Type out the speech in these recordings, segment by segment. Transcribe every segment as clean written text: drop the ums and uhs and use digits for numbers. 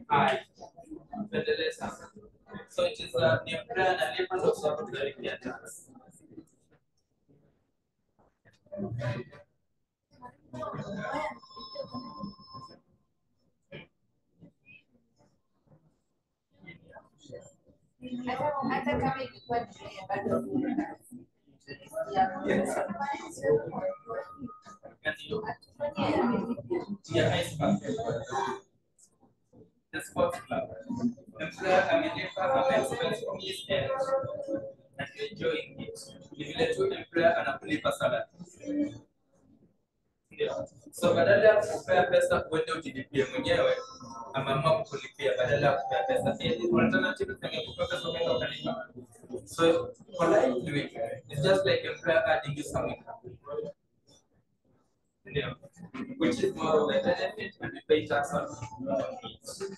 high. So it is the employer and labor laws of the tax. Hata kama ilikuwa ni bado Yeah, I spot. The sports club. Employer amelipa expense from his end and enjoying it. Ni vile tu employer anakulipa salary. Ndio. So badala ya kupea pesa uende ujilipie mwenyewe, ameamua kukulipia badala ya kupea pesa. Alternative ni kupea pesa uende ukalipa. So what I do it's just like employer adding you some income. Ndio. Which is more of a benefit and we pay tax on it.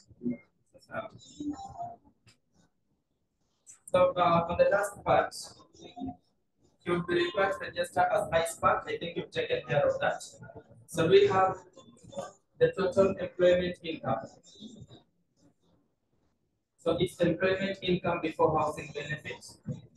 So on the last part, you'll be required to register as ISPAC. I think you've taken care of that. So we have the total employment income. So it's employment income before housing benefits.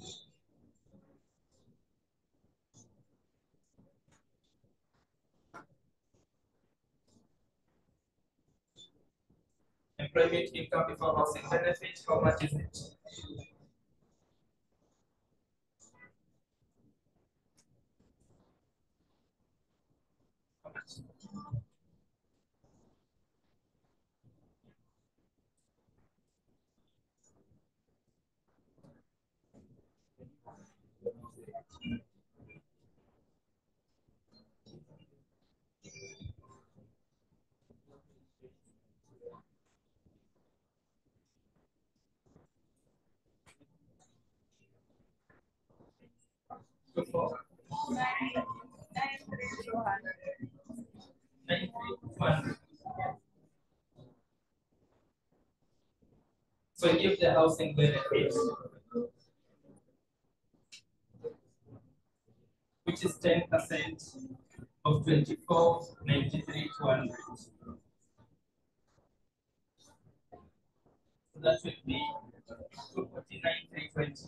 Employment income before housing benefits, how much is it? How much? Before? 9,300. So if the housing benefits, which is 10% of 24,93,200. So that would be 249,320.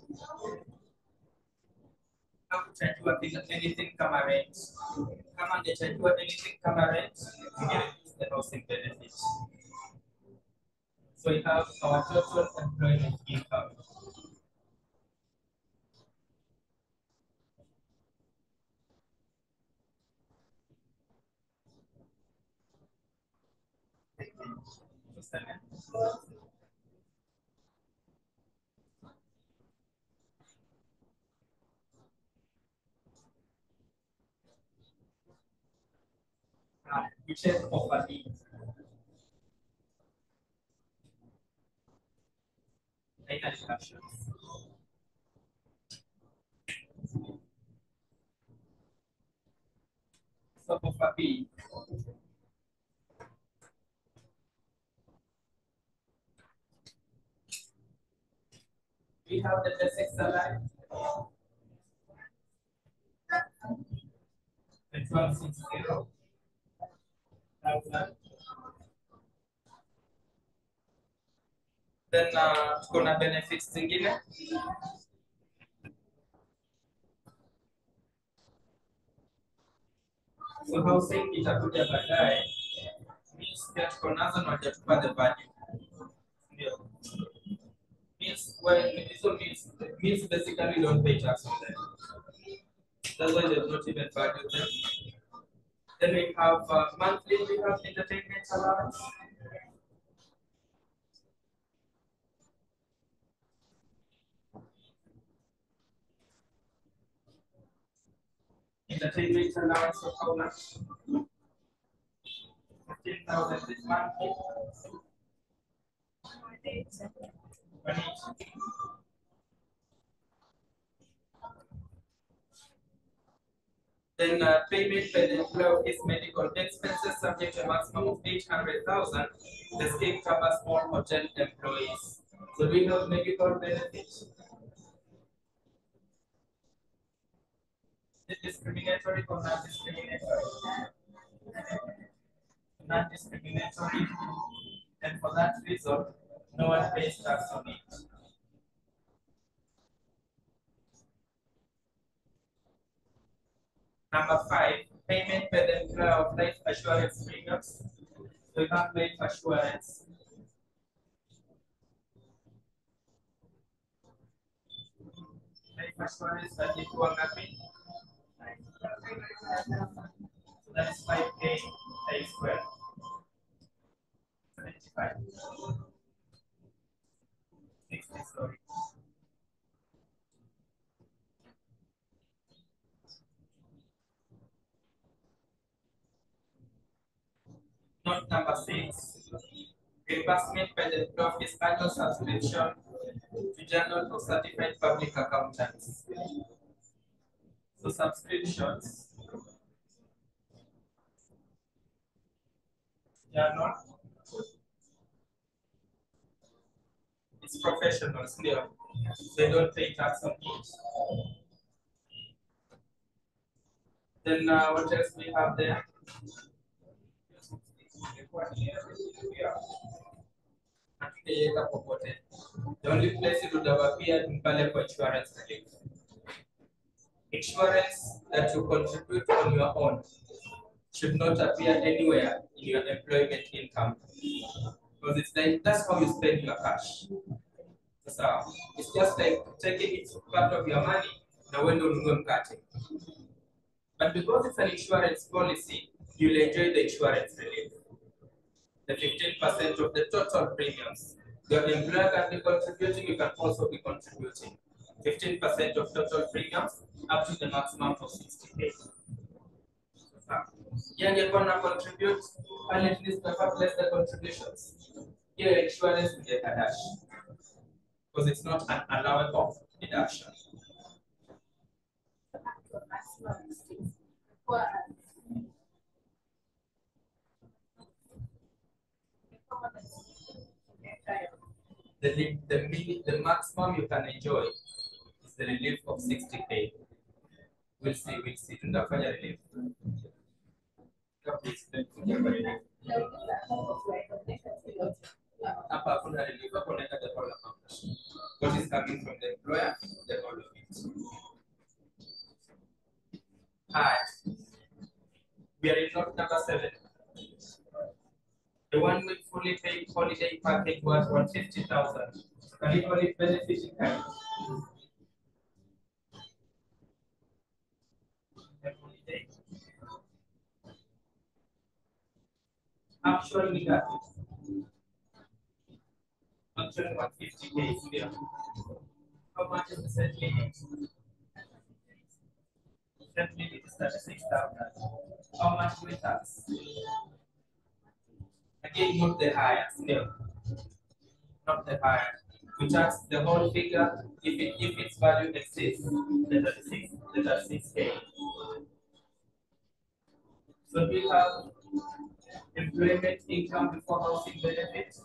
Hakutajua anything kama rent. Kama hajachajua anything kama rent, we can use the housing benefits. So we have our total employment income. Which is offer B. Data reductions. So offer B. We have the basic salary. It's 160,000. Then kuna benefits zingine. So housing itakuja baadaye. Means pia tuko nazo na hajatupa the value. Ndio. Means when so means basically don't pay tax on them. That's why they've not even valued them. Then we have monthly, we have entertainment allowance. Entertainment allowance of how much? 15,000 this monthly. Then payment by the employer of his medical expenses subject to a maximum of 800,000. The scheme covers all hotel employees. So we have medical benefits. Is it discriminatory or non-discriminatory? Non-discriminatory. And for that reason, no one pays tax on it. Number 5, payment by the employer of life assurance premiums. So we have life assurance. Life assurance that is one happy. So that is 5K times 12. 75. 60, sorry. Note number 6, reimbursement by the employer of his annual subscription to Journal of Certified Public Accountants. So subscriptions, Journal, it's professional still. They don't pay tax on it. Then what else we have there? The only place it would have appeared in Pale for insurance relief. Insurance that you contribute on your own should not appear anywhere in your employment income. Because it's like that's how you spend your cash. So it's just like taking it part of your money, the window you cutting. But because it's an insurance policy, you'll enjoy the insurance relief. The 15% of the total premiums. Your employer can be contributing, you can also be contributing. 15% of total premiums up to the maximum of 60K. Young you're gonna contribute, and at least less the contributions. Your insurance will get a dash. Because it's not an allowable deduction. The maximum you can enjoy is the relief of 60K. We'll see. Tunafanya relief. Hapa hakuna relief, hapo unaenda the whole amount. What is coming from the employer, the whole of it. Hi. We are in note number 7. The 1 week fully paid holiday package was 150,000. Can it only benefit in kind? Holiday. Actual negative. Actual 150K is there. How much is the set limit? Set limit is 36,000. How much will tax? Again, not the higher still. Not the higher. We tax the whole figure if its value exceeds the 36K. So we have employment income before housing benefits.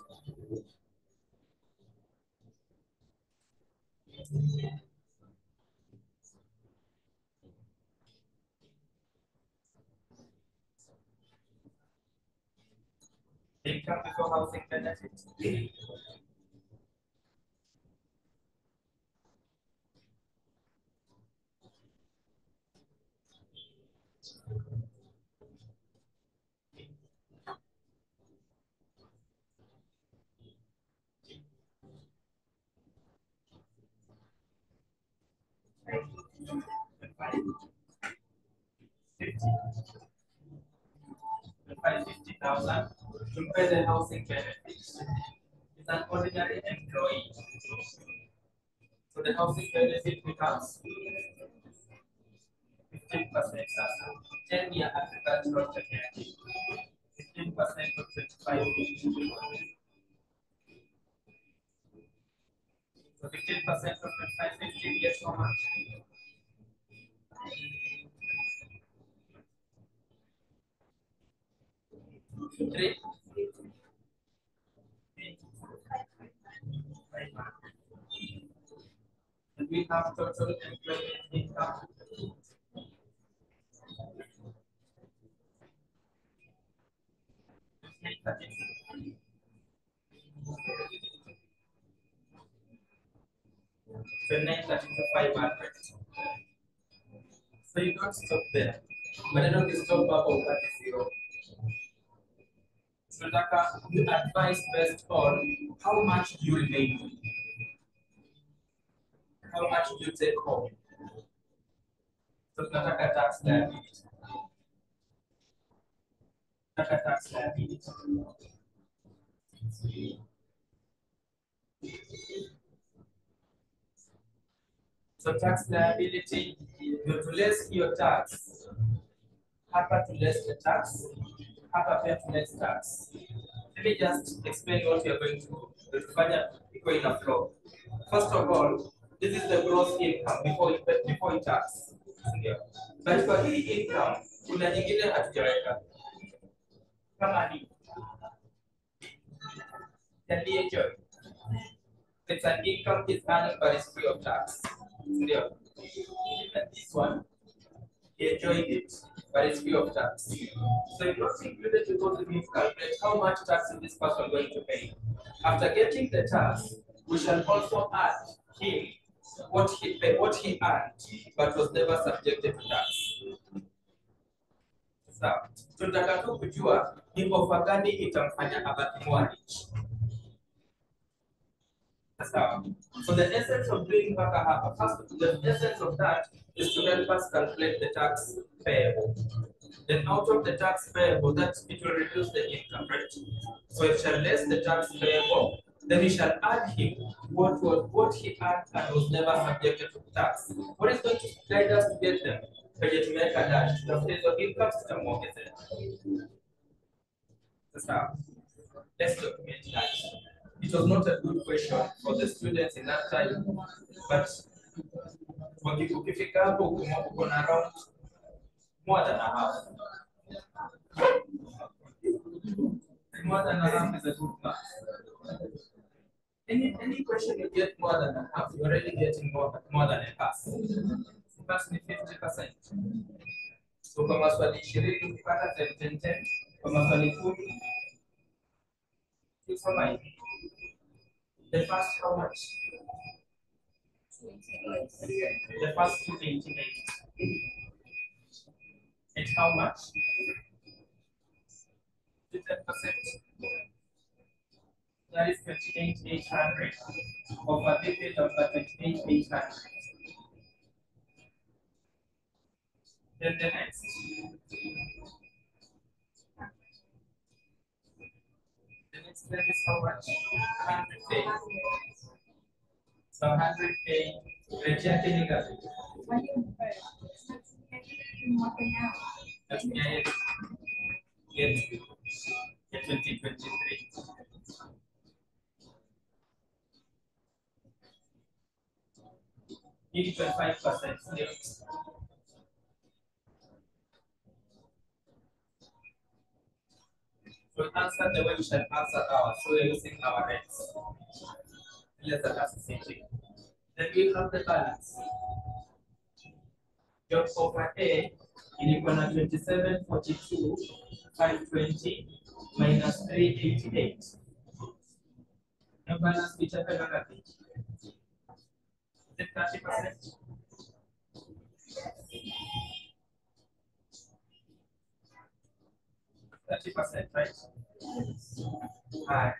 Income before housing benefits. $50,000 to pay the housing benefits. It's an ordinary employee. So the housing benefit becomes 15%. 10-year agricultural technology. 15% of 25. So 15% of 2550 gets how much? 3. And we have total employment income. 29,500. So you don't stop there. But I don't stop hapo upate zero. Tunataka you advise based on how much do you remain? How much do you take home? So tunataka tax liability. Tunataka tax liability. So tax liability, you to less your tax. Hapa to less the tax. Hapa pia to less tax. Let me just explain what we are going to do. Kufanya iko in a flow. First of all, this is the gross income before tax. Ndio. But for hii income kuna nyingine hatujaweka. Kama hii. Can enjoy. It's an income is earned but it's free of tax. Ndio. And this one, he enjoyed it, but it's free of tax. So if not included, you go to calculate how much tax is this person going to pay. After getting the tax, we shall also add him what he paid, what he earned, but was never subjected to tax. Sawa. Tunataka tu kujua ni ofa gani itamfanya abaki more rich. Sawa. So the essence of doing mpaka hapa, first the essence of that is to help us calculate the tax payable. Then out of the tax payable, that it will reduce the income, right? So it shall less the tax payable, then we shall add him what he earned and was never subjected to tax. What is going to guide us to get them? Kwenye tumeweka dash, tutafute hizo incomes tutamuongezea. Sasa, let's document that. It was not a good question for the students in that time, but ukifika hapo uko na around more than a half. More than a half is a good mark. Any question you get more than a half, you're already getting more than a pass. Pass ni 50%. So kwa maswali 20 ukipata 10, kwa maswali 10, it's fine. The first how much? The first 288. And how much? 10%. That is 28,800. Of a benefit of 28,800. Then the next. The next step is how much? 100K. So 100K. Rejecting it. That's get 2023. Need 25% still. So answer the way we shall answer ours. So we're using our rates. Let's ask the same thing. Then we have the balance. Job offer A ilikuwa na 2742 520 minus 388. The balance itapeleka ngapi? Is it 30%? Right? Right.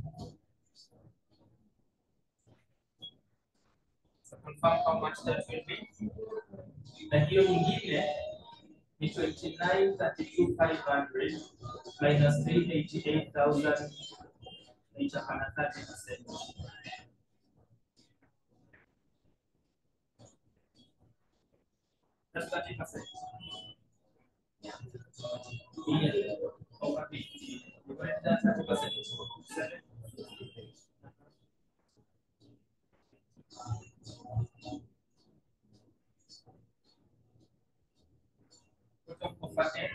So confirm how much that will be. Na hiyo nyingine ni 29,32,500 minus 388,000 itakuwa na 30%. That's 30%. Yeah. Over 50. Divide that 30%. 7. Put up offer A.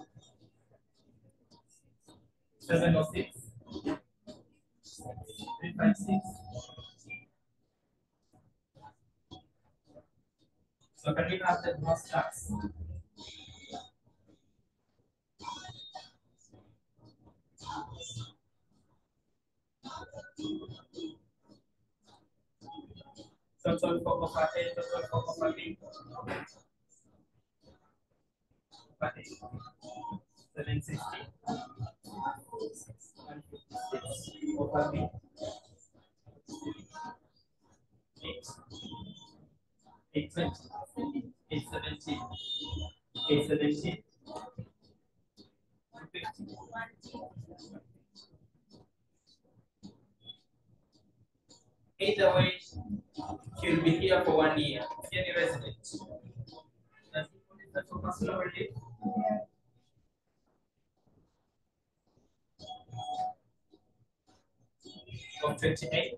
706. 356. So can we have the gross tax? Total for offer A, total for offer B. Offer A, 760. 156. Offer B, 820, 870, 870, 250. Either way, she'll be here for 1 year. Any resident. That's for personal relief. Of 28.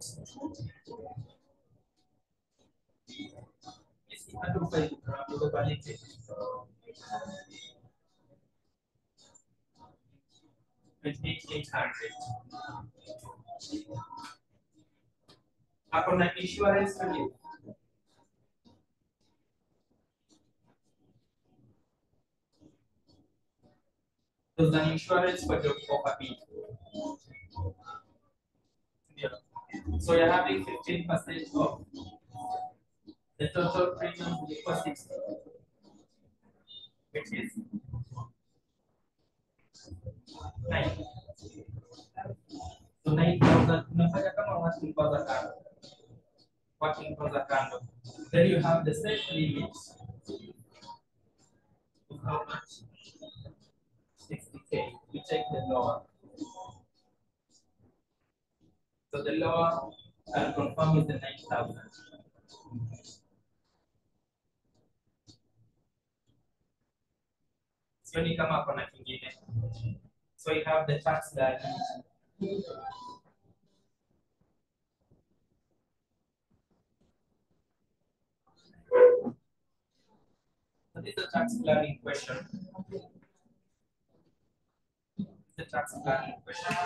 Yes, I don't find the quality. 28,800. Upon an insurance relief. There's an insurance for your property. Yeah. So you're having 15% off. The total premium will be 60, which is 9. So 9,000. Unafanya kama working for kando. Working for kando. Then you have the set limit of how much? 60K. You check the lower. So the lower I'll confirm is the 9,000. Sioni kama kuna kingine. So you have the tax liability. So this is a tax planning question. The tax planning question.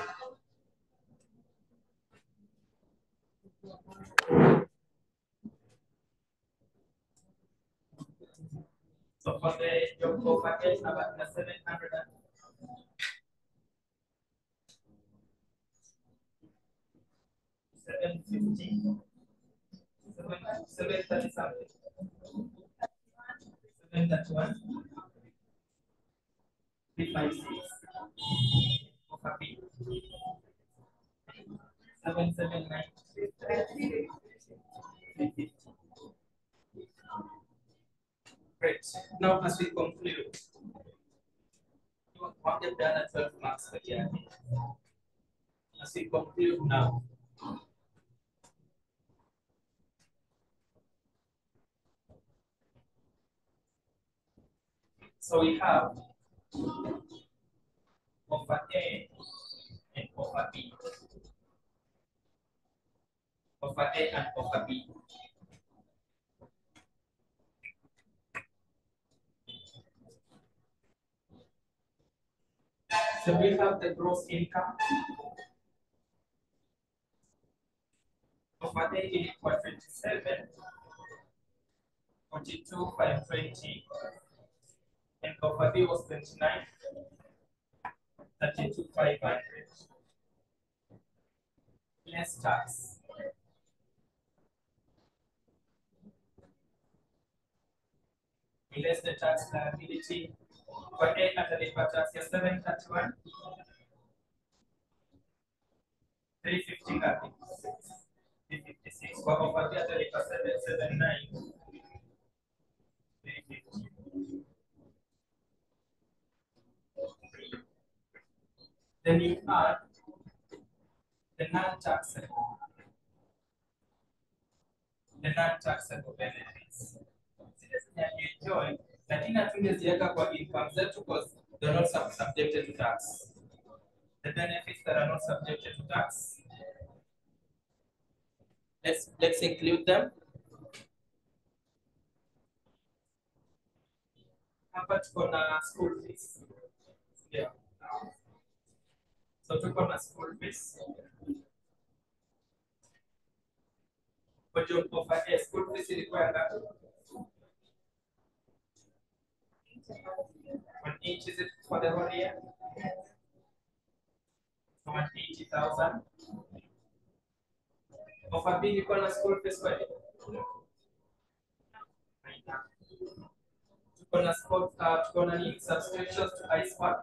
So for your package, about the 700 750, 730 something. 731, 356. For B, 779, 350. Great. Now, as we conclude, you want to done at 12 marks per year. As we conclude now, so we have offer A and offer B. Offer A and offer B. So we have the gross income. Offer A is equal to 27, 42, 520, and offer B was 29, 32, 500. Less tax. Less the tax liability. For A at the tax is 731, 350, 356. For offer B at the 779, 350. Then you add the non-taxable. The non-taxable benefits. You enjoy, lakini hatungeziweka kwa income zetu because they're not subjected to tax. The benefits that are not subjected to tax. Let's include them. Hapa tuko na school fees. Yeah. So tuko na school fees. But you offer a school fees ilikuwa ngapi? What each is it for the whole year? 180,000. Offer B ilikuwa na school fees kweli? Tuko na nini subscriptions to iSpark.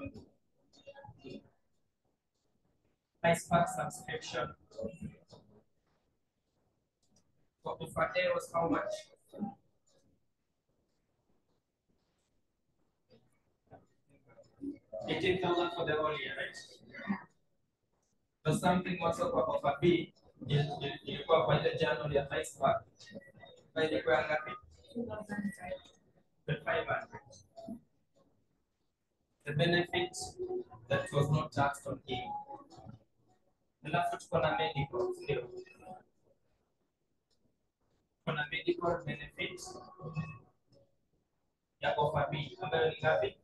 iSpark subscription. For A was how much? $18,000 for the whole year, right? But something also for offer B, ilikuwa kwa ile January ya iSpark. Kwa ilikuwa ngapi? 500. The benefit that was not taxed on him. Alafu tuko na medical, ndio. Kuna medical benefit ya offer B ambayo ni ngapi?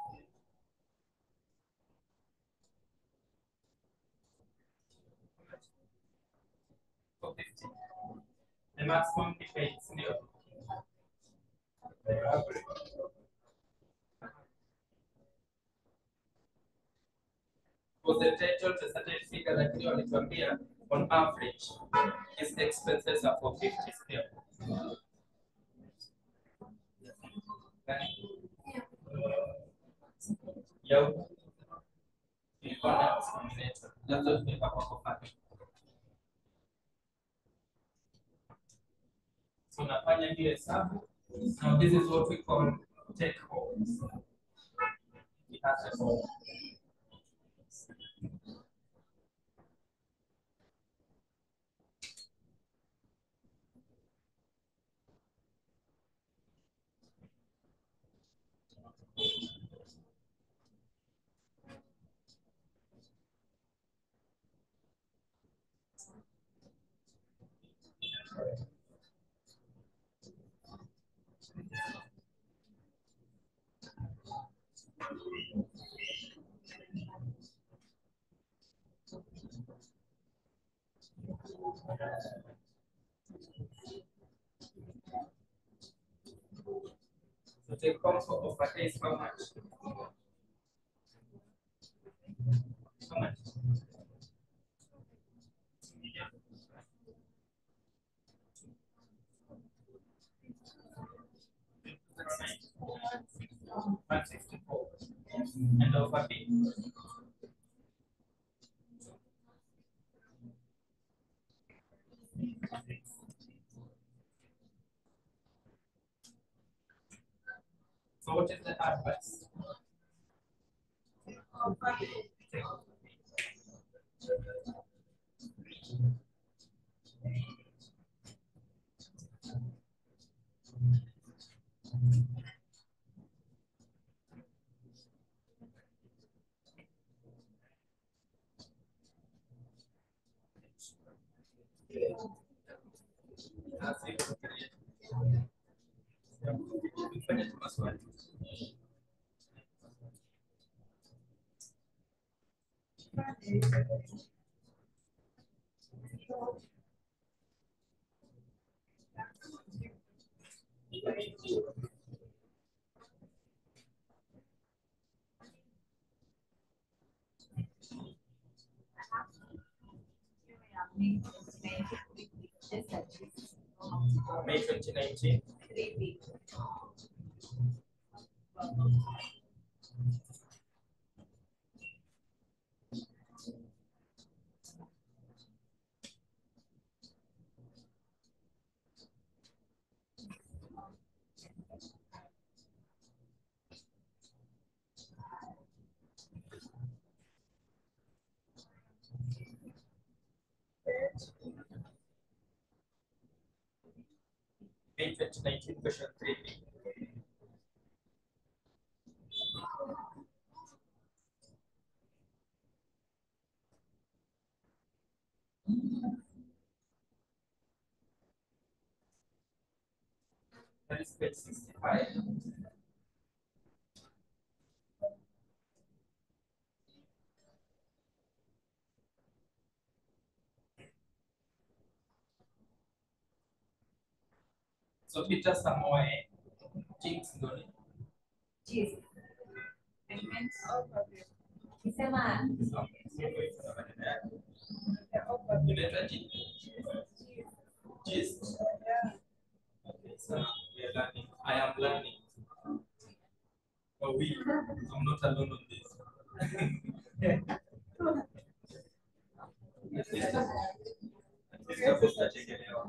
The maximum depends, ndio. Was entitled to a certain figure lakini walituambia on average his expenses are for 50 still. Yo. Ilikuwa na discriminator. That's what we have offered. So nafanya hiyo hesabu. Now this is what we call take homes. It has a home. So take home for offer A is how much? How much? $164. And offer B. So what is the advice? May 2019. May 2019 question 3B. That is page 65. So Peter Samoe, Jinx Ngoni. Cheese. Kisema. Inaitwa Jinx. Gist. Okay, so we are learning. I am learning. Oh, I'm not alone on this. At least hapo tutachekelea.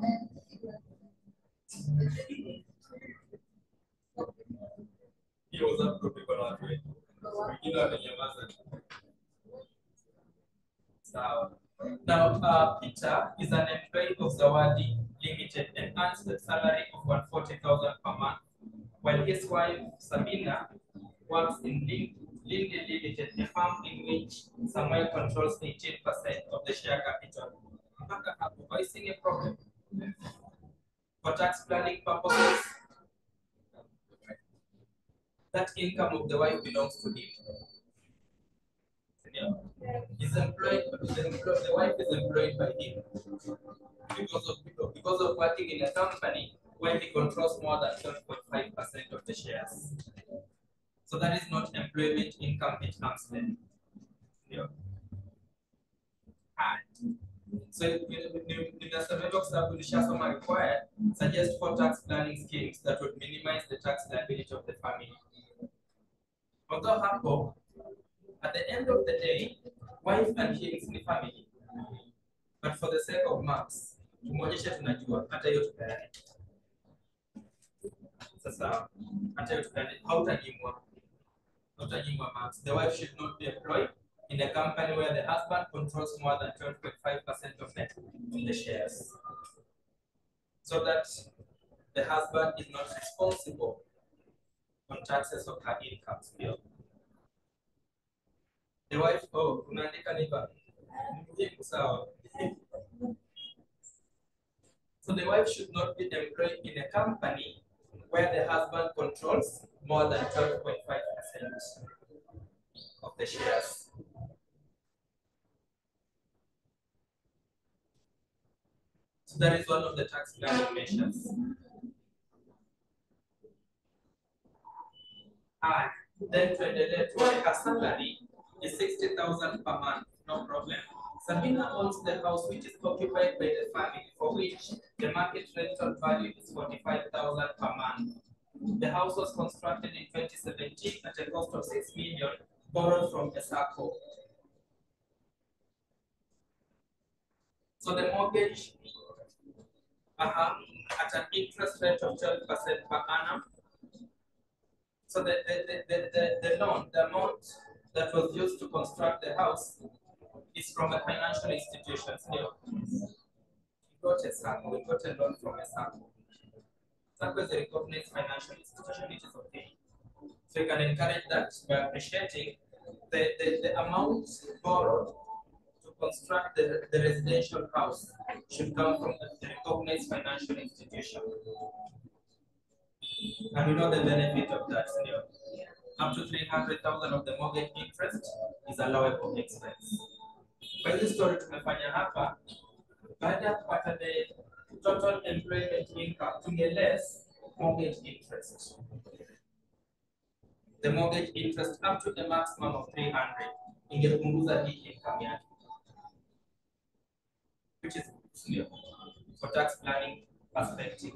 Hiyo WhatsApp group iko na watu wengi. Wengine wamenyamaza. Sawa. Now, Peter is an employee of Zawadi Limited and earns the salary of 140,000 per month, while his wife Sabina works in Linde Limited, a firm in which Samuel controls 18% of the share capital. Voicing a problem for tax planning purposes, that income of the wife belongs to him. He's employed, the wife is employed by him because of working in a company where he controls more than 12.5% of the shares. So that is not employment income, it comes then. Yeah. And so in the survival of required, suggest 4 tax planning schemes that would minimize the tax liability of the family. Although hapo, at the end of the day, wife and him is in the family. But for the sake of marks, tumuonyeshe tunajua hata hiyo tupeane. Sasa hata hiyo tupeane, hautanyimwa marks. The wife should not be employed in a company where the husband controls more than 12.5% of the shares, so that the husband is not responsible on taxes of her income still. The wife, unaandika nipa. So the wife should not be employed in a company where the husband controls more than 12.5% of the shares. So that is one of the tax planning measures. Then to her salary is 60,000 per month, no problem. Sabina owns the house which is occupied by the family, for which the market rental value is 45,000 per month. The house was constructed in 2017 at a cost of 6 million, borrowed from ESACO. So the mortgage at an interest rate of 12% per annum. So the loan, the amount that was used to construct the house is from a financial institution. So we got a loan from ESACO. ESACO is a recognized financial institution, which is okay. So you can encourage that by appreciating the amount borrowed to construct the residential house should come from the recognized financial institution. And we know the benefit of that. Up to 300,000 of the mortgage interest is allowable expense. By this story tumefanya hapa, baada ya kupata the total employment income to less mortgage interest. The mortgage interest up to the maximum of 300 ingepunguza hii income yake, which is clear for tax planning perspective.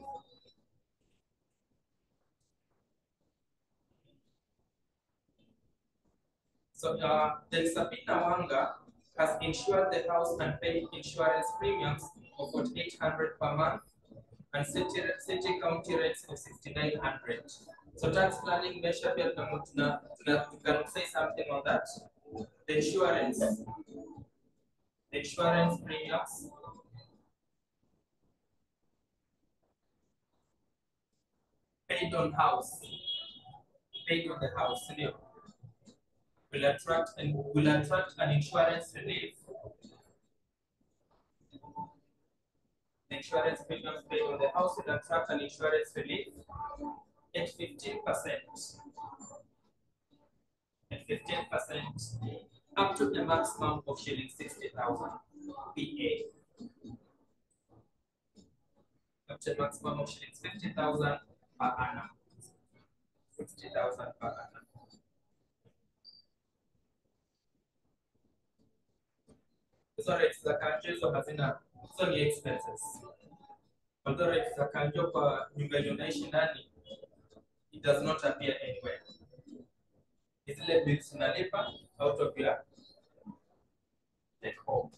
So then Sabina Wanga has insured the house and paid insurance premiums of 4,800 per month and city county rates of 6,900. So tax planning measure, you can say something on that. The insurance premiums. Paid on the house, will attract an insurance relief. The insurance premiums paid on the house will attract an insurance relief at 15%. At 15%, up to the maximum of shilling 60,000 PA. Up to the maximum of shilling 50,000 per annum. 60,000 per annum. So it's the countries of Hazina, so the expenses. Although rates za kanjo kwa nyumba yenye unaishi ndani, it does not appear anywhere. Zile bills unalipa out of your take home.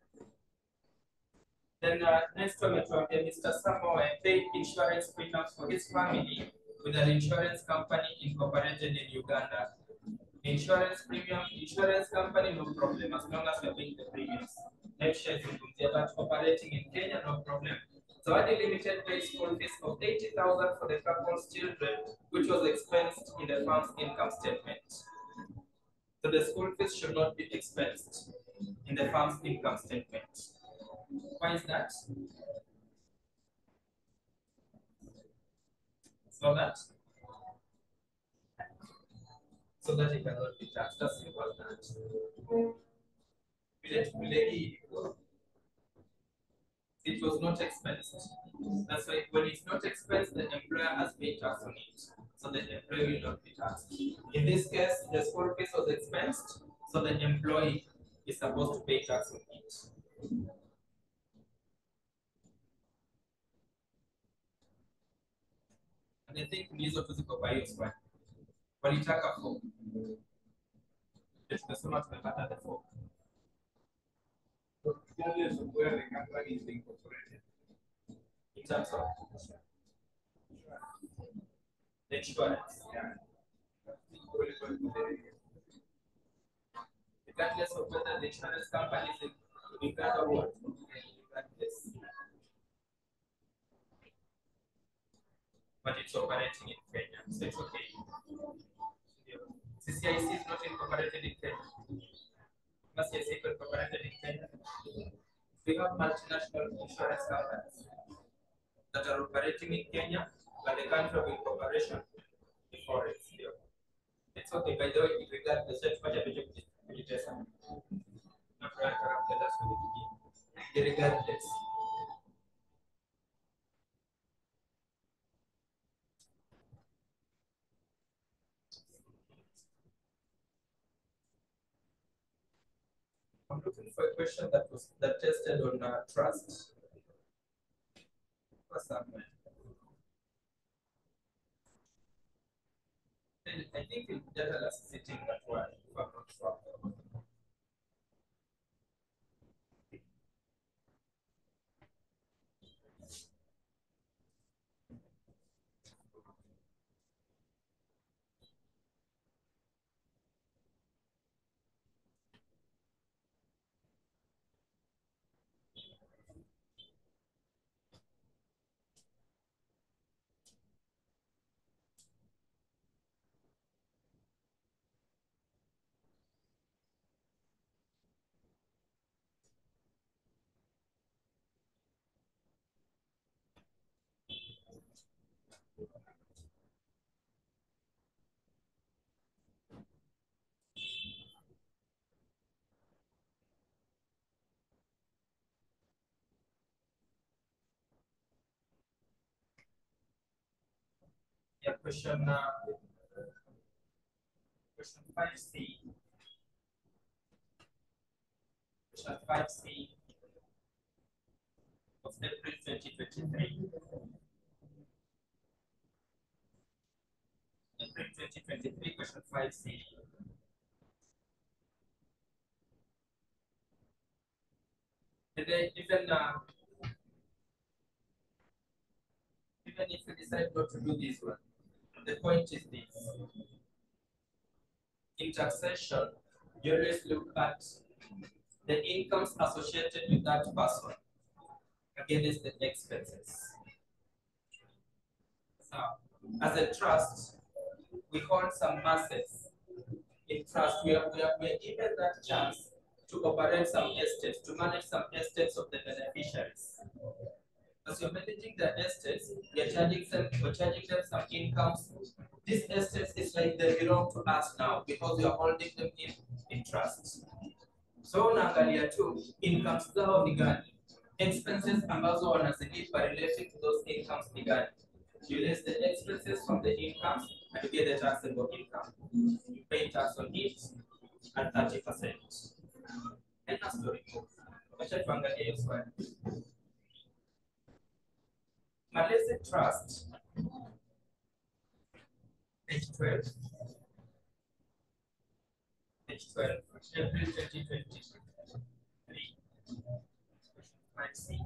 Then next one, Mr. Samoe paid insurance premiums for his family with an insurance company incorporated in Uganda. Insurance company, no problem, as long as you're paying the premiums. Next share but operating in Kenya, no problem. So Zawadi Limited paid school fees of 80,000 for the couple's children, which was expensed in the firm's income statement. So the school fees should not be expensed in the firm's income statement. Why is that? So that it cannot be taxed. As simple as that. It was not expensed. That's why when it's not expensed, the employer has paid tax on it. So the employee will not be taxed. In this case, the school fees was expensed, so the employee is supposed to pay tax on it. And I think hizo tu ziko kwa hiyo swali. Walitaka form. Tunasema tumepata the form. Regardless of where the company is incorporated. In terms of the insurance. Yeah. Regardless of whether the insurance company is in Uganda or what. Regardless. But it's operating in Kenya, so it's okay. CCIC is not incorporated in Kenya. CCIC is incorporated in Kenya. We have multinational insurance companies that are operating in Kenya, but the country of incorporation is foreign. It's okay. By the way, with regard to the search budget, regardless. I'm looking for a question that tested on trust. I think it's data last sitting that one, if I'm not wrong. Yeah, question 5C. Question 5C of April 2023. April 2023, question 5C. And then even if you decide not to do this one, the point is this. In taxation, you always look at the incomes associated with that person against the expenses. Now, as a trust, we hold some assets. In trust, we are given that chance to operate some estates, to manage some estates of the beneficiaries. As you're managing the estates, we're charging them some incomes. These estates is like they belong to us now because we are holding them in trust. So unaangalia tu incomes zao ni gani, expenses ambazo wanazilipa related to those incomes ni gani. You less the expenses from the incomes and you get the taxable income. You pay tax on it at 30%. And that's the report. Wacha tuangalie hiyo swali. Malaysia Trust, page 12, April 2023. Let's see.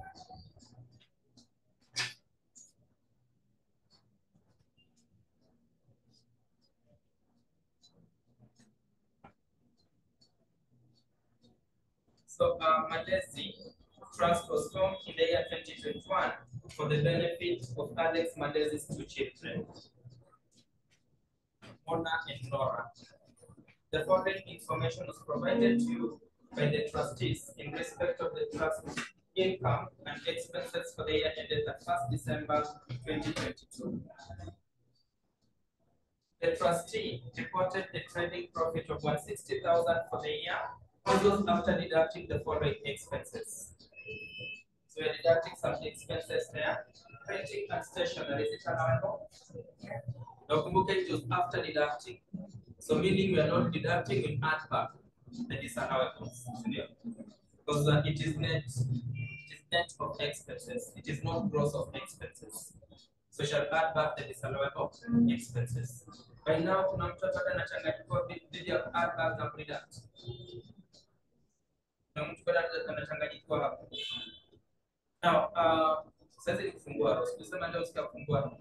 So, Malaysia Trust was formed in the year 2021 for the benefit of Alex Malaysia's two children, Mona and Nora. The following information was provided to you by the trustees in respect of the trust income and expenses for the year ended at 1st December 2022. The trustee reported a trading profit of 160,000 for the year. This was after deducting the following expenses. So we are deducting some expenses there. Printing and stationery, is it allowable? Nakumbuka it was after deducting. So meaning we are not deducting, we add back the disallowables. Because it is net of expenses. It is not gross of expenses. So shall add back the disallowable expenses. By now, kuna mtu atapata anachanganyika dhidi ya add back na deduct. Na mtu atapata anachanganyika hapo. Now, sasa ni kufungua. Tuseme leo sikafungua.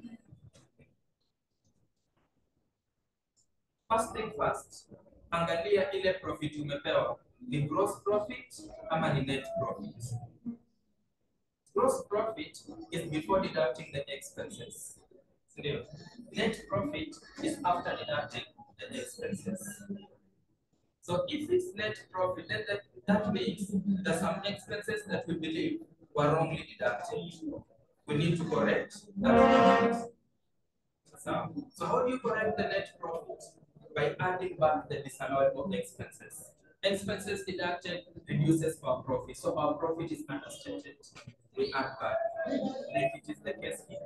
First thing first, angalia ile profit umepewa. Ni gross profit ama ni net profit? Gross profit is before deducting the expenses. Net profit is after deducting the expenses. So if it's net profit, then that means there are some expenses that we believe were wrongly deducted. We need to correct that. So how do you correct the net profit? By adding back the disallowable expenses. Expenses deducted reduces our profit. So our profit is understated. We add back. Like it is the case here.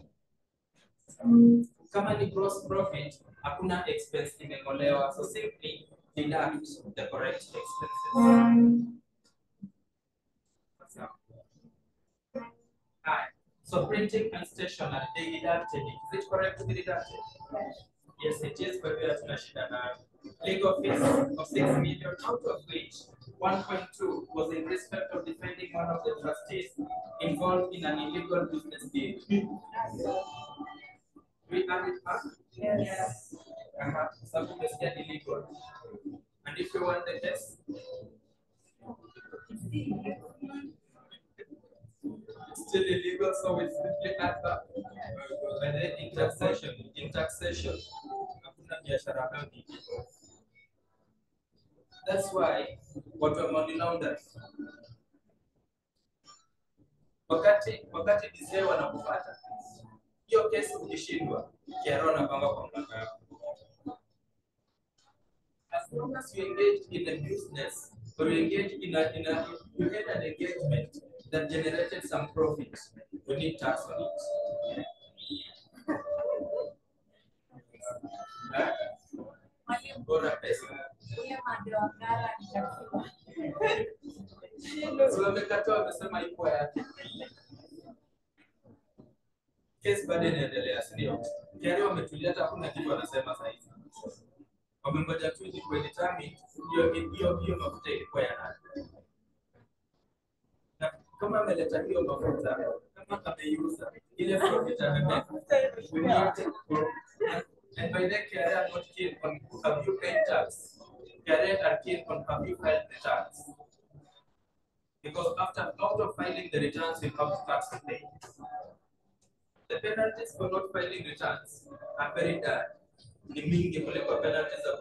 Kama ni gross profit, hakuna expense imekolewa. So simply deduct the correct expenses. So printing and stationery, they deducted it. Is it correct to be deducted? Yes, it is, but we are tunashida na legal fees of 6 million, out of which 1.2 was in respect of defending one of the trustees involved in an illegal business deal. We add it up? Yes. Something is still illegal. And if you want the case? It's still illegal, so we simply add up. And then in taxation, that's why what we're money laundering. Wakati DCI wanakupata hiyo kesi ukishindwa, KRA wanapanga kwa mlango yako. As long as you engage in a business or you engage in you had an engagement that generated some profit, you need tax on it. Bora pesa. So wamekatoa wamesema ipo yake. Kesi bado inaendelea, sio? KRA wametulia hata hakuna kitu wanasema sasa hivi. Wamengoja tu ili kudetermine hiyo mafuta ilikuwa ya nani. Na kama ameleta hiyo mafuta, kama ameiuza ile profit amepata. And by the KRA are not keen on have you paid tax. KRA are keen on have you filed the tax. Because out of filing the returns, you have tax to pay. The penalties for not filing returns are very bad. Ni mingi kuliko penalties za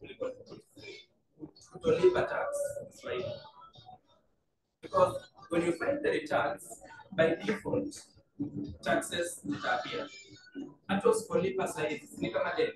kutolipa tax. Right? Because when you file the returns, by default, taxes appear. Hata usipolipa sahizi, ni kama deni.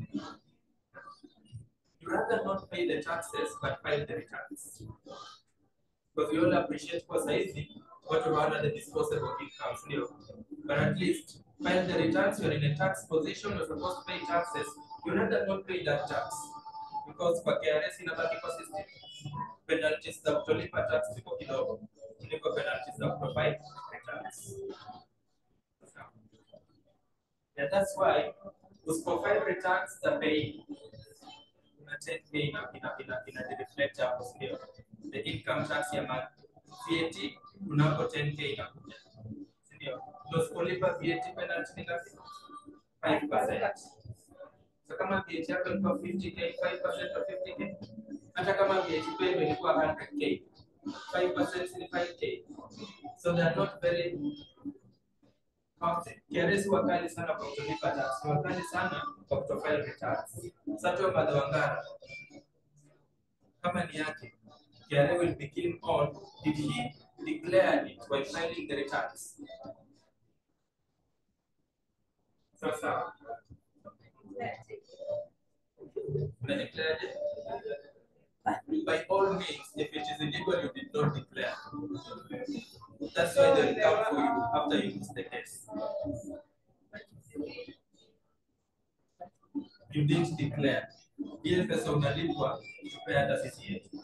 You rather not pay the taxes, but file the returns. Because we all appreciate for sahizi, what we are the disposable incomes. But at least, file the returns, you're in a tax position, you're supposed to pay taxes, you rather not pay that tax. Because kwa KRS inabaki kwa system, penalties za kutolipa tax ziko kidogo, kuliko penalties za kutofile returns. And that's why those profile returns the pay una 10K ina reflect hapo ndio. The income tax ya VAT unapo 10K inakuja. Ndio. Those kulipa VAT penalty ni ngapi? 5%. So kama VAT yako ilikuwa 50K, 5% of 50K. Hata kama VAT pay ilikuwa 100K, 5% ni 5K. So they're not very KRS wakali sana kwa kulipa tax, wakali sana kwa kutofile returns. Sasa Madha Wangara kama ni yake, KRA will begin on, did he declare it by filing the returns? Sasa una declared it? By all means, if it is illegal, you did not declare. That's why they will come for you after you lose the case. You didn't declare. Ile pesa unalipwa tupea hata sisi yetu.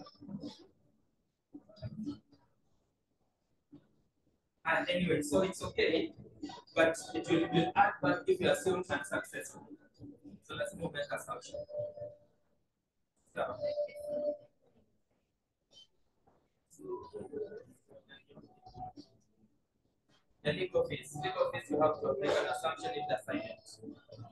And anyway, so it's okay, but it will add back if you assume unsuccessful. So let's move back assumption. So, the legal fees you have to make an assumption in the assignment.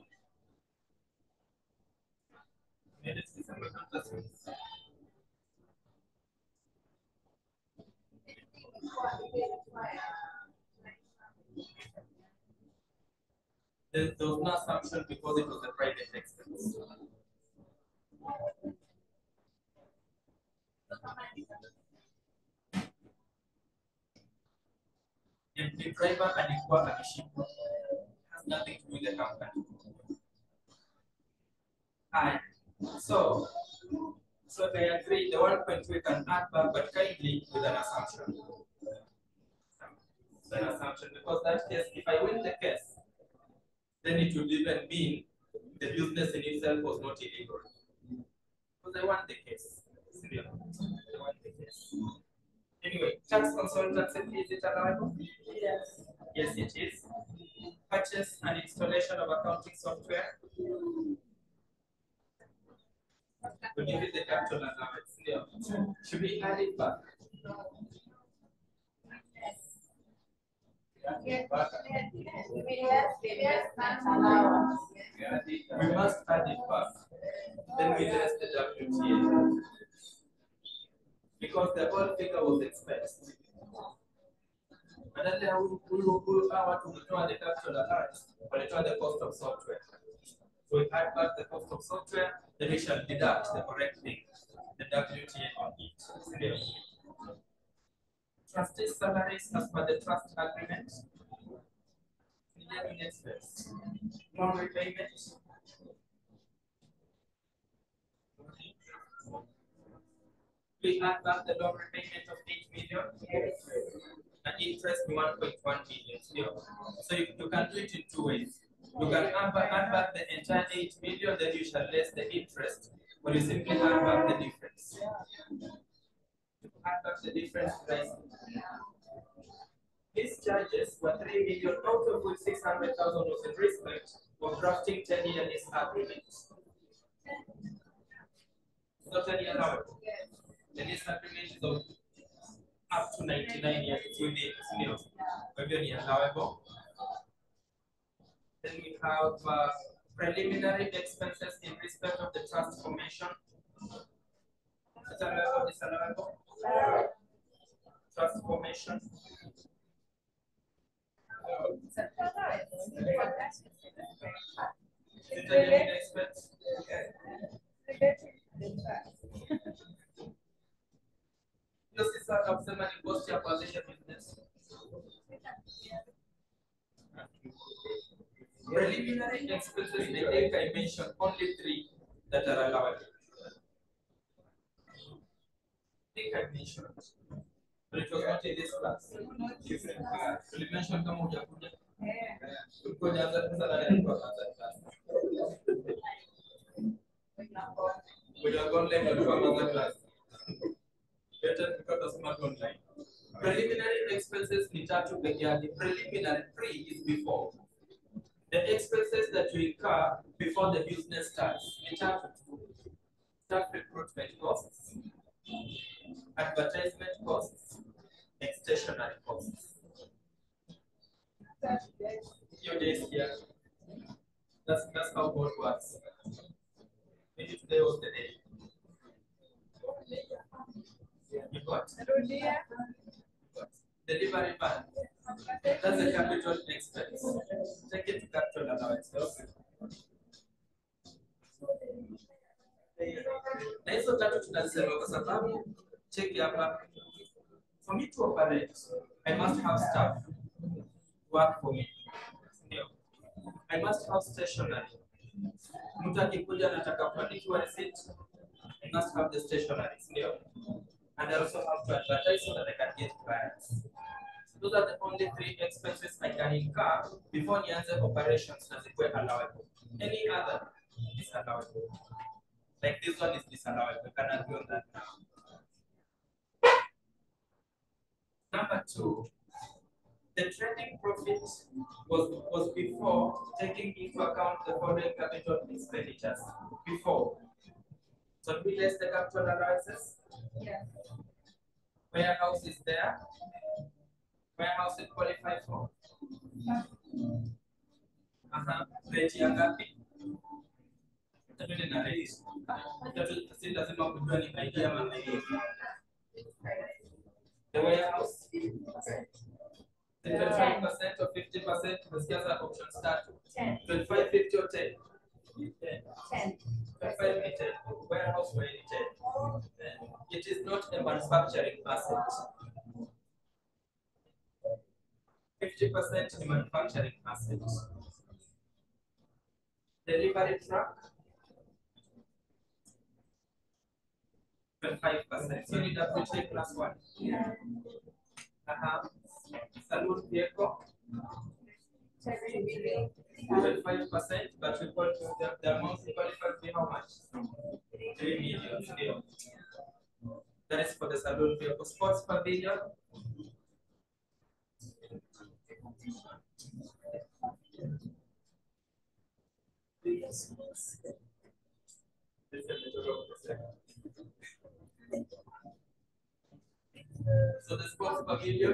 There was no assumption because it was a private expense. The driver alikuwa ameshikwa has nothing to do with the company. Hi. So they agree the 1.2 we can add back, but kindly with an assumption. An assumption, because that case, if I win the case, then it would even mean the business in itself was not illegal. Because I won the case. I won the case. Anyway, tax consultancy, is it allowable? Yes. Yes, it is. Purchase and installation of accounting software. We give it the capital allowance. Should we add it back? We must add it back. Then we less the WTA. Because the whole figure was expensed. And then we will pull out to withdraw the capital allowance, but it's the cost of software. So we add back the cost of software, then we shall deduct the correct thing, the WTA on it. Trustees' salaries as per the trust agreement. Loan repayment. We add back the loan repayment of 8 million and interest 1.1 million. So you can do it in two ways. You can add back the entire 8 million, then you shall less the interest, or you simply add back the difference. Add back the difference price. These charges were 3 million, out of which 600,000 was in respect of drafting 10-year lease agreements. Totally allowed. The lease agreement is of up to 99 years. It's within very allowable. Then we have preliminary expenses in respect of the trust formation. Is allowable? Trust formation. Expense. This is a customer negotiation position business. Preliminary expenses, I think I mentioned only 3 that are allowed. I think I mentioned, but it was not in this class. Different class. You mentioned come on, Jakuja. We are going to learn from another class. Better because of smart online. Preliminary expenses ni tatu peke yake. Preliminary pre is before. The expenses that you incur before the business starts. Staff recruitment costs, advertisement costs, and stationery costs. Your days here. That's how God works. Maybe today was the day. You got delivery van. That's a capital expense. Take it to capital allowance. Na hizo tatu tunasema kwa sababu check hapa. For me to operate, I must have staff work for me. I must have stationery. Mtu akikuja anataka kuandikiwa receipt, I must have the stationery. And I also have to advertise so that I can get clients. Those are the only three expenses I can incur before nianze operations na zikuwe allowable. Any other is allowable. Like this one is disallowable. We cannot do that now. Number two, the trading profit was before taking into account the foreign capital expenditures. Before. So we less the capital allowances? Yes. Warehouse is there. Warehouse is qualified for. Rate ya ngapi? Tatuende na rate. Si lazima kujua ni idea ama idea. The warehouse, 25% or 50%, the option start 25, 50 or 10. 10. 25, 10. Warehouse where 10. It is not a manufacturing asset. 50% manufacturing asset. Delivery truck, 25%. So you have to take plus 1. Saloon vehicle, 25%, but we call the amount qualified to be how much? 3 million still. That is for the saloon vehicle. Sports pavilion, 'So the sports pavilion,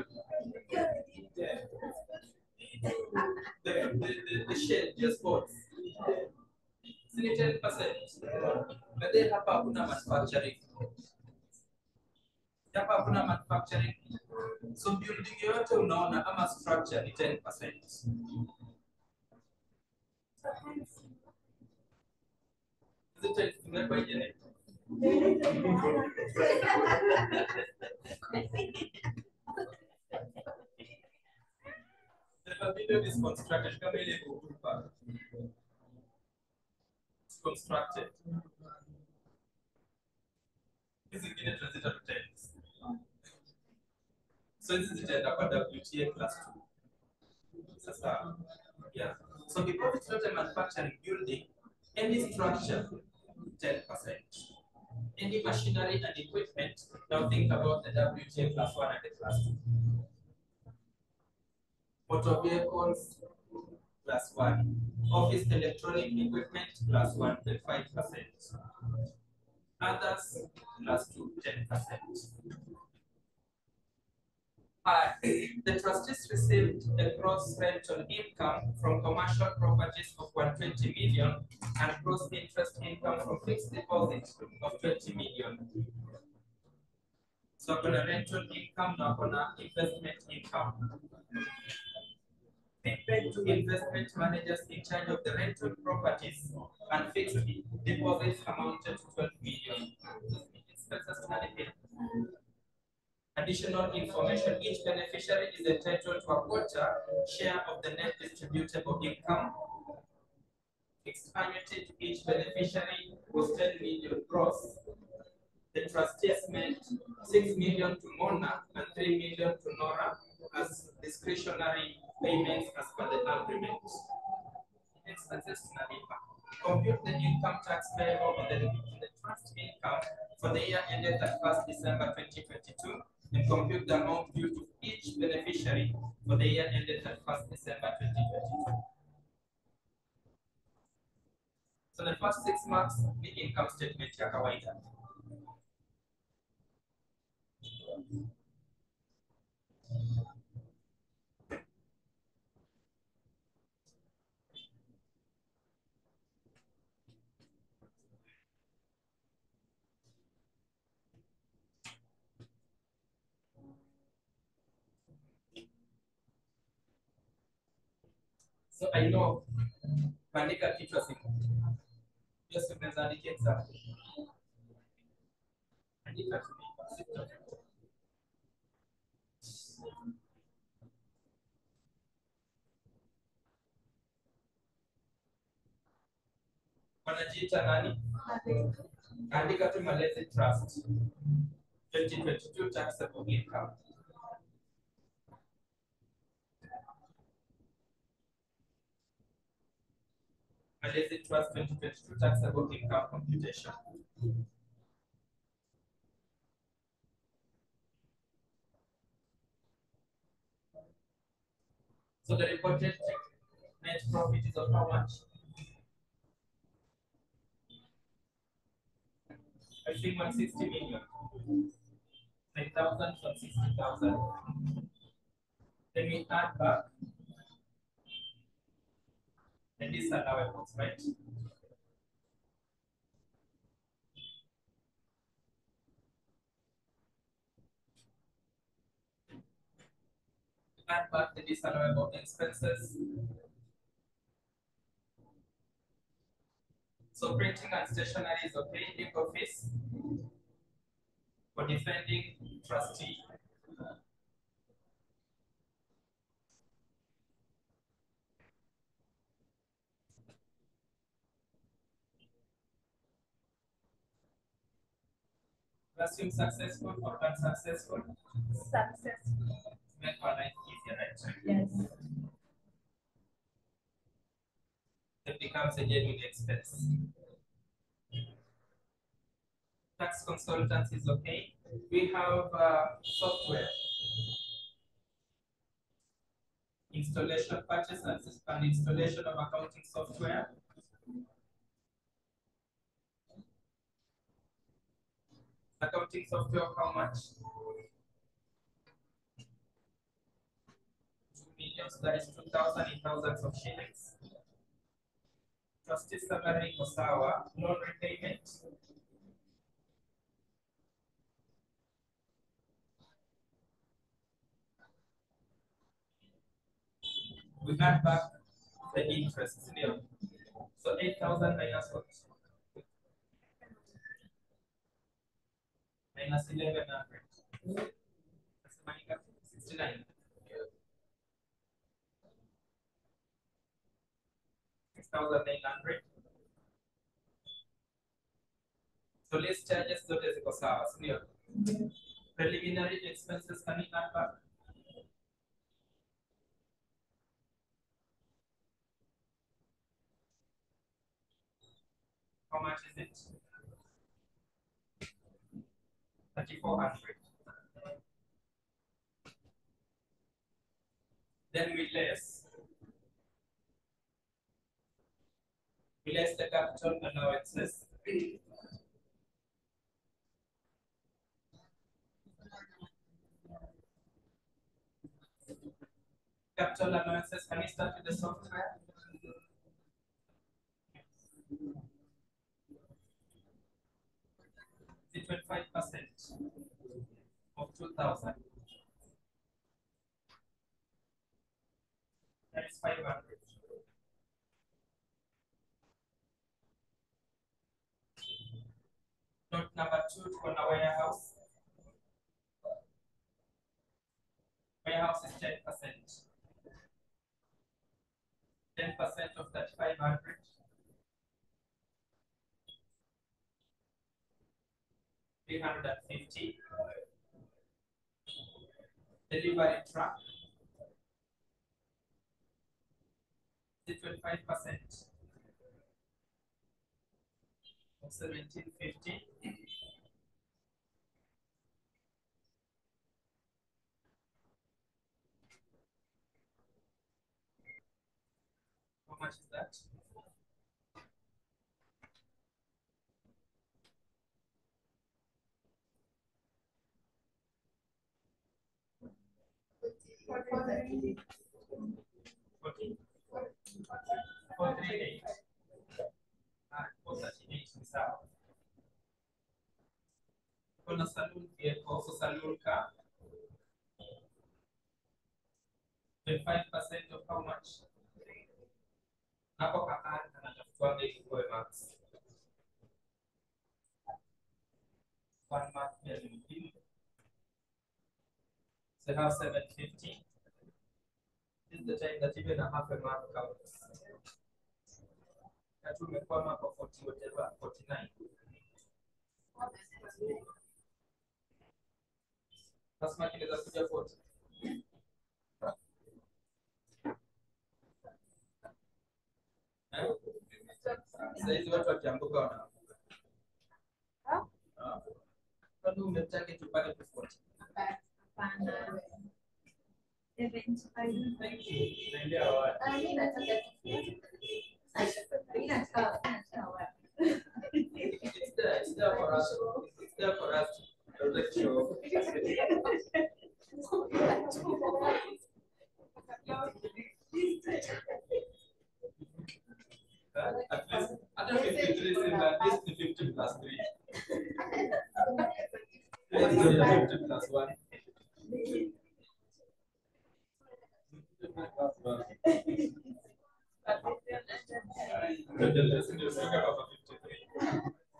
the shed, your sports, it's 10%. But then hapa hakuna manufacturing. Hapa hakuna manufacturing. So building yote unaona ama structure ni 10%. The pavilion is constructed. It's constructed. This is in a transitor to 10. So this is the WTA class 2. Yeah. So because it's not a manufacturing building, any structure, 10%. Any machinery and equipment, now think about the WTA class 1 and the class 2. Motor vehicles, class 1. Office electronic equipment, class 1, 5%. Others, class 2, 10%. The trustees received a gross rental income from commercial properties of 120 million and gross interest income from fixed deposits of 20 million. So I'm rental income, now investment income. They paid to investment managers in charge of the rental properties and fixed deposits amounted to 12 million. Additional information: each beneficiary is entitled to a quarter share of the net distributable income. Fixed annuity to each beneficiary was 10 million gross. The trustees made 6 million to Mona and 3 million to Nora as discretionary payments as per the agreement. Expenses to Nalipa. Compute the income tax payable on the trust income for the year ended 31st December 2022 and compute the amount due to each beneficiary for the year ended 31st December 2022. the first 6 months ni income statement ya kawaida. So I know kuandika kichwa siku. Just unaweza andika example. Andika tu. Wanajiita nani? Andika tu Malezi Trust 2022 taxable income. Malezi Trust 2022 taxable income computation. So the reported net profit is of how much? I think 160 million. 9,000 from 60,000. Then we add back the disallowables, right? Add back the disallowable expenses. So printing and stationery is okay. Legal fees for defending trustee. Assume successful or unsuccessful. Successful. Make our life easier, right? Yes. It becomes a genuine expense. Tax consultants is okay. We have software. Installation purchase and installation of accounting software. Accounting software, how much? 2 million, so that is 2,000 in thousands of shillings. Trustee salary for Sawa, loan repayment. We add back the interest still. So 8,000 minus what? Minus 1,100. That's the money cut, 69. 6,900. So less charges zote ziko sawa, si ndio? Preliminary expenses can we add back? How much is it? 3,400. Then we less the capital allowances. Capital allowances, can we start with the software? It's 25% of 2,000. That is 500. Note number 2 on a warehouse. Warehouse is 10%. 10% of that 500. $350. Delivery truck. 25% of 1,750. How much is that? 438. 438 ni sawa. Kuna saloon vehicle, so saloon car. 25% of how much? Hapo kaka anatafuta bei kwa max. 1 mark million. So have 750. This is the time that even a half a mark counts. That will make 1 mark of 40, whatever, 49. That's mark inaweza kuja 40. Sasa hizi watu wakiambuka wanaambuka. Kwani umetaka tupate 40? Hapana. Thank you. Naendea wapi? Mimi nataka It's there for us. It's there for us to lecture. At least 53 is at least 50 plus 3. Let's go to 50 plus 1. Let's talk about 53.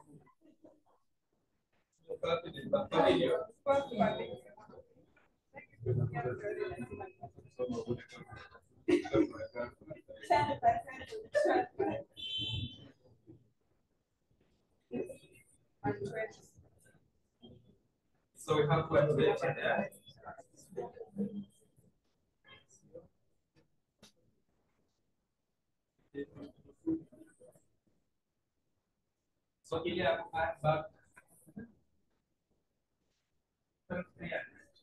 So we have 120 there. So here I have add back 300.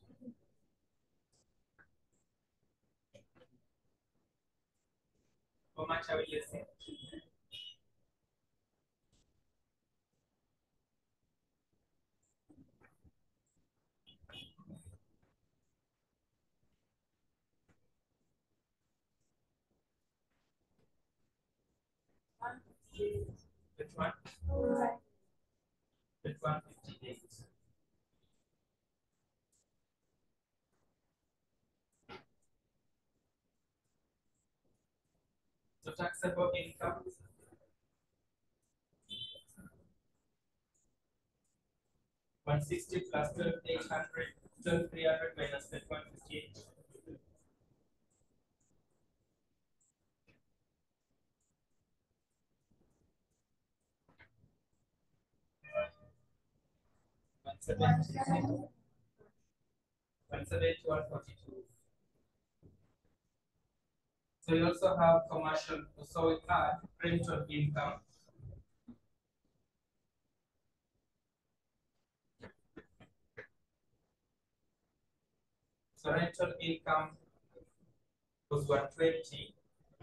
How much are we guessing? Which one? Which one? 58. So taxable income. $160 plus 12,800, 12,300 minus 158. $172. So you also have commercial, so we have rental income. So rental income was 120.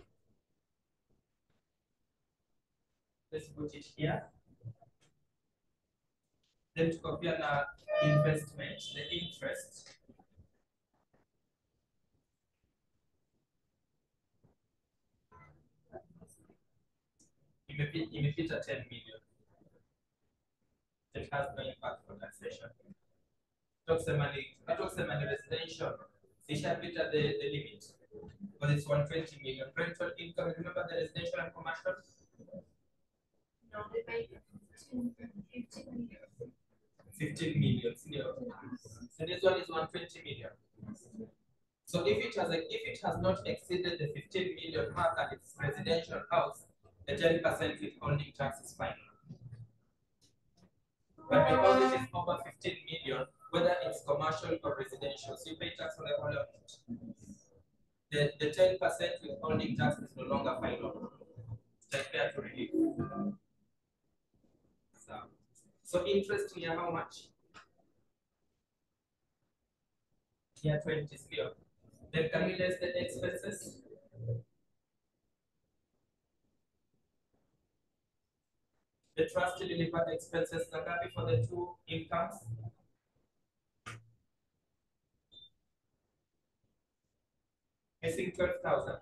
Let's put it here. Then to compare the investment, the interest. Imepita 10 million. It has no impact for taxation. Talks the money residential. Ishapita the limit. But it's 120 million. Rental income, remember the residential and commercial? No, they pay 15 million. 15 million. So this one is 120 million. So if it has not exceeded the 15 million mark and it's residential house, the 10% withholding tax is final. But because it is over 15 million, whether it's commercial or residential, so you pay tax on the whole amount. The 10% withholding tax is no longer final. Like there to relief. So interest here, how much? Here 20 still. Then can we less the expenses? The trust delivered expenses Nagabi for the two incomes. Missing 12,000.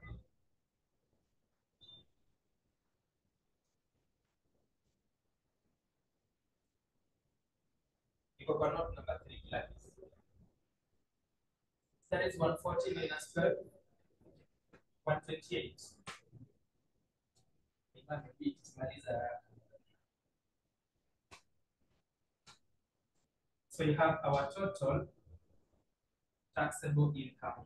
Iko kwa note number 3 Gladys. That is 140 minus 12, 128. So you have our total taxable income.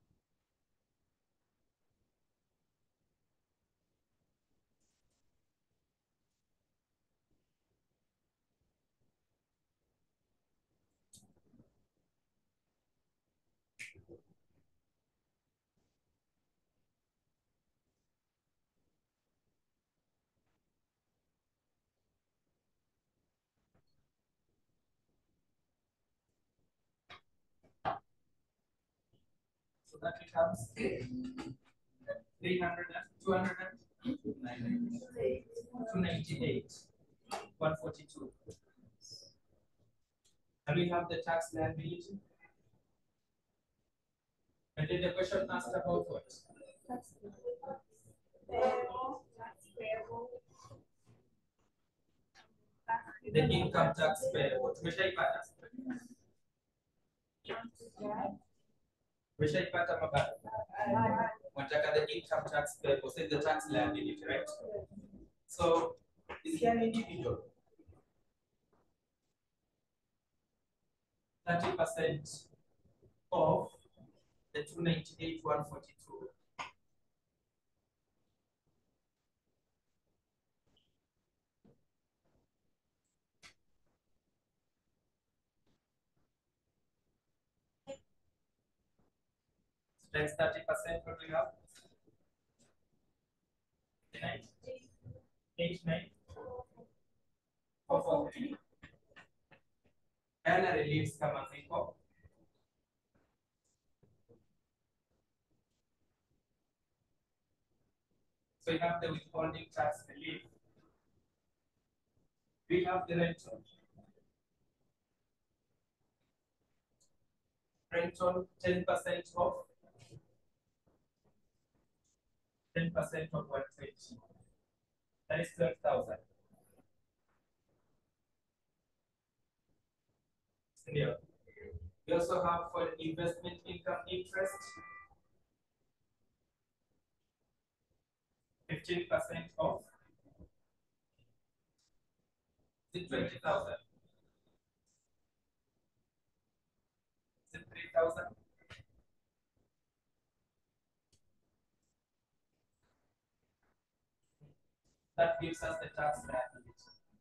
So that becomes 300 and 200 and 298, 142. And we have the tax liability. And then the question asked about what? The income tax payable. Tumeshaipata. Tumeshaipata mabado. Wanataka the income tax payable, say the tax liability, right? So is he an individual? 30% of the 298, 142. That's 30%. What do we have? 9, 8, 9, 4, 4, 3. And reliefs kama ziko. So you have the withholding tax relief. We have the rental. Rental 10% off. 10% of 120. That is 12,000. Yeah. We also have for investment income interest 15% off. Is it 20,000? Is it 3,000? That gives us the tax liability.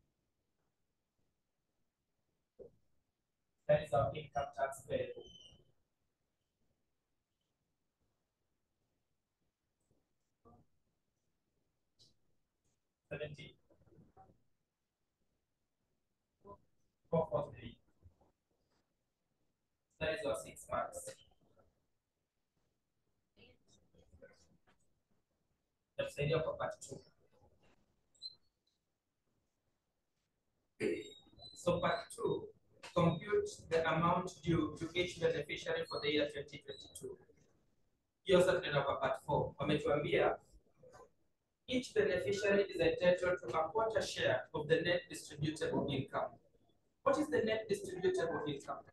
That is our income tax payable. $17. 443. That is our 6 months. That's the idea for part 2. So part 2, compute the amount due to each beneficiary for the year 2022. Hiyo sasa tunaenda kwa part 4. Wametuambia each beneficiary is entitled to a quarter share of the net distributable income. What is the net distributable income?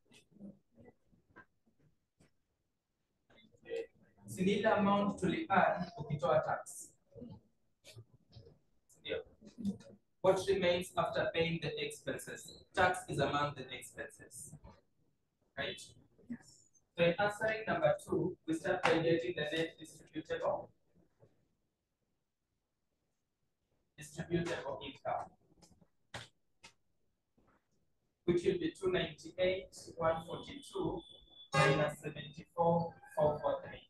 Si ni ile amount tulipa ukitoa tax. Yeah. What remains after paying the expenses? Tax is among the expenses. Right? So in answering number 2, we start by getting the net distributable income, which will be 298, 142 minus 74, 443.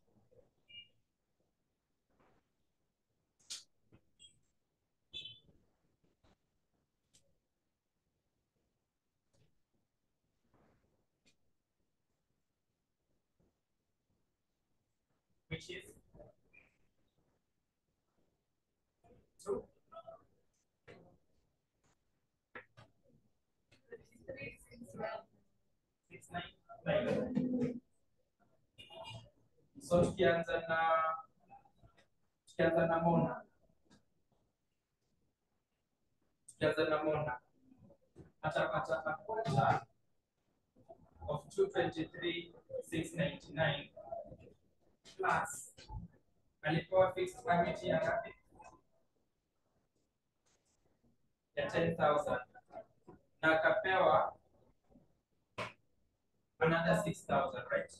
Which is 2. 699. So tukianza na Mona. Tukianza na Mona. Atapata a quarter of 223,699 plus alipewa fixed payment ya ngapi? Ya 10,000 na akapewa another 6,000, right?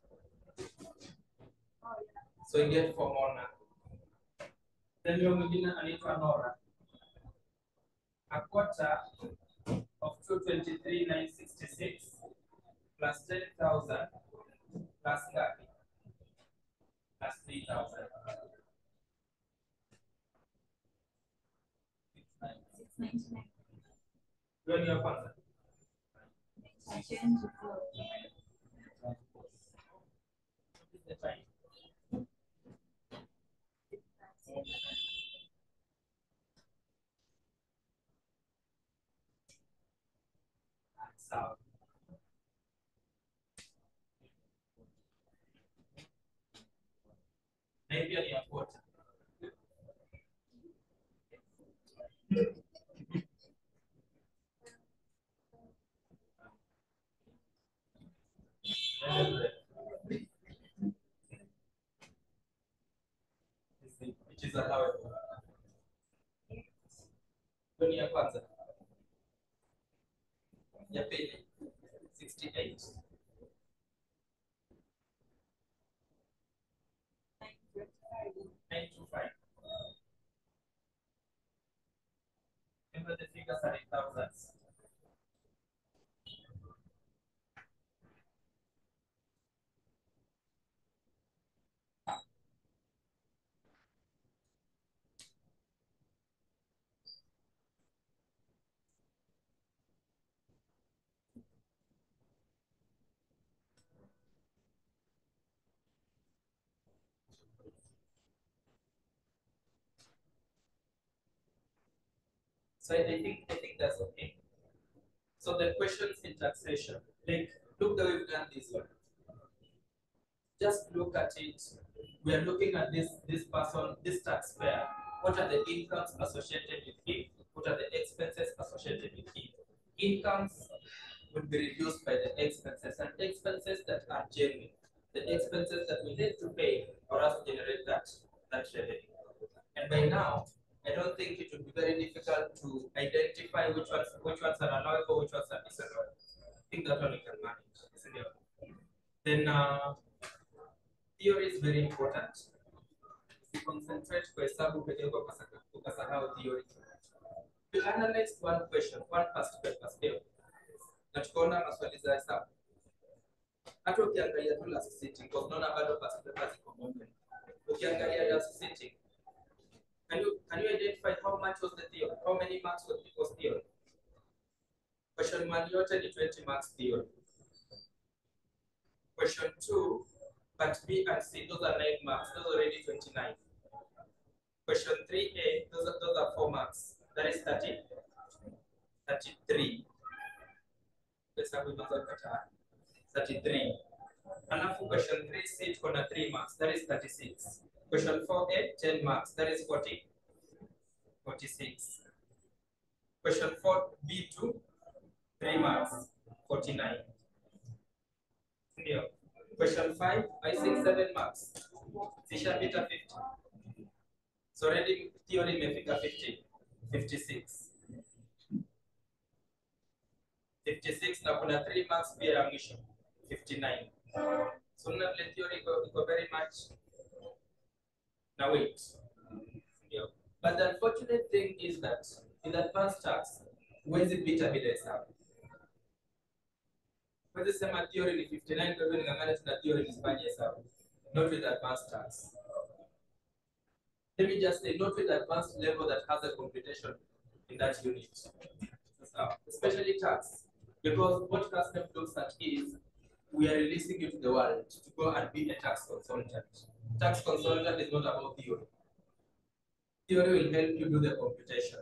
So you get for Mona. Then you mwingine anaitwa Nora. A quarter of 223,966 plus 10,000 plus ngapi? Plus 3,000. 699. Hiyo ni ya kwanza. I change the flow. What is the time? Sawa. Na hiyo pia ni ya quarter. Which is allowable. Hiyo ni ya kwanza. Ya pili 68. 925. Remember the figures are in thousands. So I think that's okay. So the questions in taxation, like look the way we've done this one. Just look at it. We are looking at this person, this taxpayer. What are the incomes associated with him? What are the expenses associated with him? Incomes would be reduced by the expenses, and expenses that are genuine, the expenses that we need to pay for us to generate that revenue. And by now, I don't think it would be very difficult to identify which ones are allowable, which ones are disallowable. I think that one we can manage, isn't it? Then theory is very important. If you concentrate kwa hesabu kidogo ukasahau theory. We analyzed one question, one past paper still. Na tukaona maswali za hesabu. Hata ukiangalia tu last sitting, kwa unaona bado past paper ziko open. Ukiangalia last sitting, can you identify how much was the theory? How many marks was theory? Question 1 yote ni 20 marks theory. Question 2, part B and C, those are 9 marks. Those are already 29. Question 3A, those are 4 marks. That is 33. Let's have 33. Alafu question 3C tuko na 3 marks. That is 36. Question 4A, 10 marks. That is 46. Question 4B2, 3 marks. 49. Question 5, I think 7 marks. Zishapita 50. So already theory imefika 50. 56. 56 na kuna 3 marks pia ya mwisho. 59. So na vile theory iko very much na weight. But the unfortunate thing is that in advanced tax, huwezi pita bila hesabu. Huwezi sema theory ni 59 kwa hivyo ningangana tuna theory nisifanye hesabu. Not with advanced tax. Let me just say, not with advanced level that has a computation in that unit. So, especially tax. Because what custom looks at is, we are releasing you to the world to go and be a tax consultant. Tax consultant is not about theory. Theory will help you do the computation.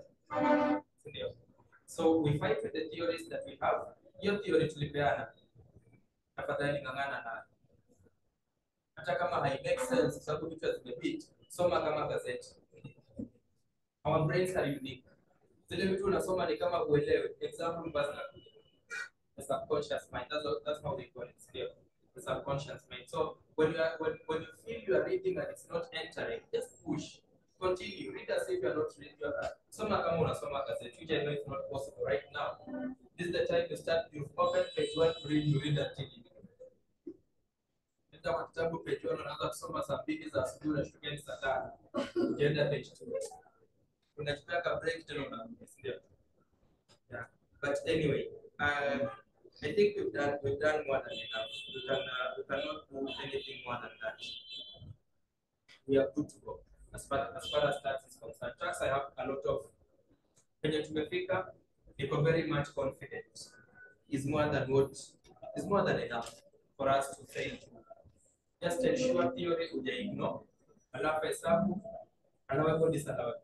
So we fight with the theories that we have. Your theory tulipeana. Tafadhali ngangana na. hata kama hai make sense sababu vitu hazimepita, soma kama gazeti. Our brains are unique. Zile vitu unasoma ni kama uelewe. Example basi the subconscious mind. That's how they call it still. The subconscious mind. So when you feel you are reading and it's not entering, just push. Continue. Read as if you are not reading. Soma kama unasoma gazeti. Which I know it's not possible right now. This is the time you start. You've opened page 1 to read. You read until you nenda kwa kitabu page 1 unaanza kusoma saa 2 za asubuhi na shukeni saa 5. Ukienda page 2. Unachukua ka break tena unaendelea. Yeah. But anyway, I think we've done more than enough. We cannot do anything more than that. We are good to go. As far as tax is concerned, tax I have a lot of. When tumefika, niko very much confident. Is more than enough for us to say. Just ensure theory uja ignore. Alafu hesabu, alafu disallow.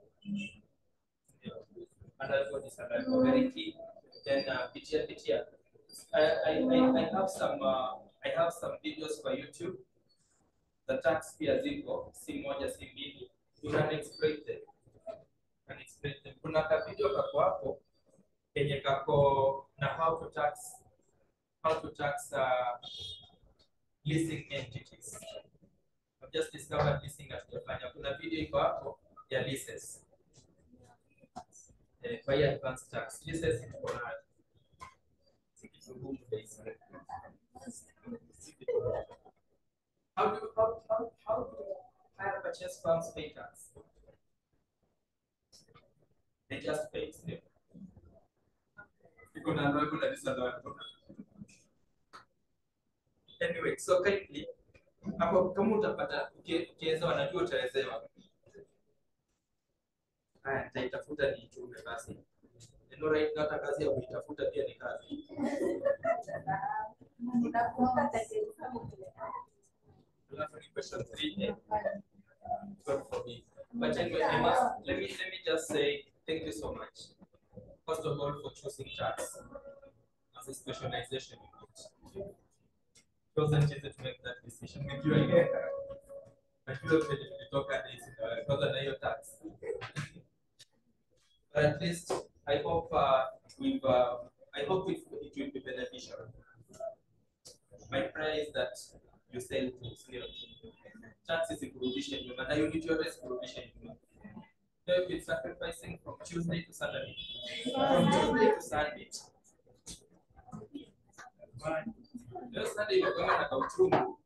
Alafu very key. Then PTR. I have some videos for YouTube. The tax pia ziko si moja si mbili. You can explain them. Kuna ka video kako hapo kenye kako na how to tax leasing entities. I've just discovered leasing at Kenya. Kuna video iko hapo ya leases. By advanced tax. Leases iko na how do hire purchase firms pay tax? They just pay. Anyway, so kindly, hapo kama utapata ukiweza wanajua utaelezewa. Haya, nitaitafuta niitume basi. Ndio right now kazi ya kuitafuta pia ni kazi. Question 3. God forbid. But anyway, let me just say thank you so much. First of all, for choosing tax as a specialization. It wasn't easy to make that decision with you again. But you don't really talk at this because I know your tax. But at least I hope it will be beneficial. My prayer is that you sell things. Tax is a provision, and you need to always provision. They've been sacrificing from Tuesday to Saturday. From Tuesday to Sunday. Just Sunday, you're going to go through.